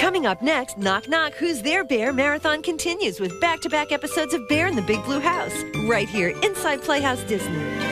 Coming up next, Knock Knock, Who's There, Bear Marathon continues with back-to-back episodes of Bear in the Big Blue House, right here inside Playhouse Disney.